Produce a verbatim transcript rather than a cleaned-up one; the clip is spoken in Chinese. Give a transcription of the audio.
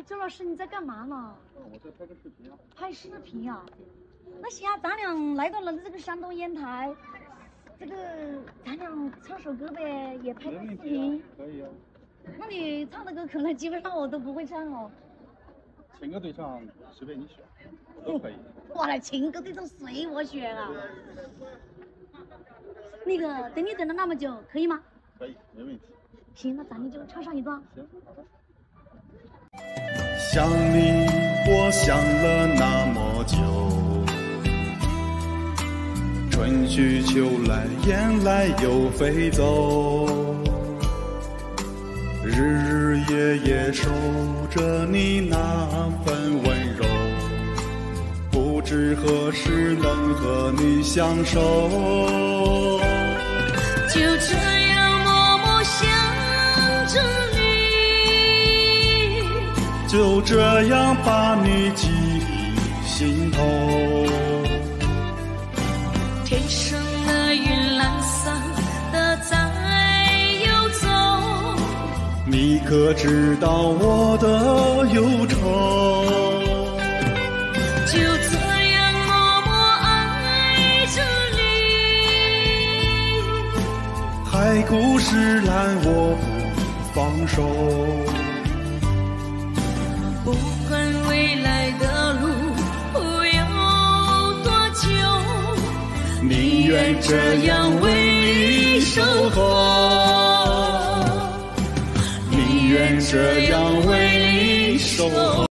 哎，周老师你在干嘛呢？ 我在拍个视频啊。 拍视频啊？那行啊，咱俩来到了这个山东烟台，这个咱俩唱首歌呗，也拍个视频。 可以啊。 那你唱的歌可能基本上我都不会唱哦。 情歌对唱随便你选，都可以。 哇，来情歌对唱随我选啊！那个等你等了那么久，可以吗？ 可以，没问题。 行，那咱们就唱上一段。 行，好的。 想你，我想了那么久，春去秋来，雁来又飞走，日日夜夜守着你那份温柔，不知何时能和你相守， 就这样默默想着你， 就这样把你记心头。 天上的云懒散的在游走， 你可知道我的忧愁？ 就这样默默爱着你， 海枯石烂我不放手。 不管未来的路会有多久， 宁愿这样为你守候，宁愿这样为你守候。